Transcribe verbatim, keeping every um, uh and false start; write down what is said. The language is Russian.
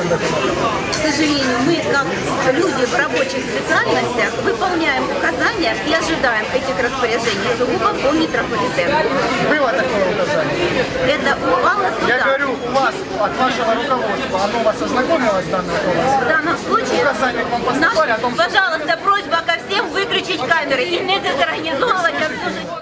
этим документом. К сожалению, мы, как люди в рабочих специальностях, выполняем указания и ожидаем этих распоряжений сугубо по метрополитену. Было такое указание? Это упало сюда. Я говорю, у вас, от вашего руководства, оно вас ознакомило с данной информацией? В данном случае, Указания к вам поступали о том, что... пожалуйста, просьба ко всем выключить камеры и не дезорганизовывать обслуживание.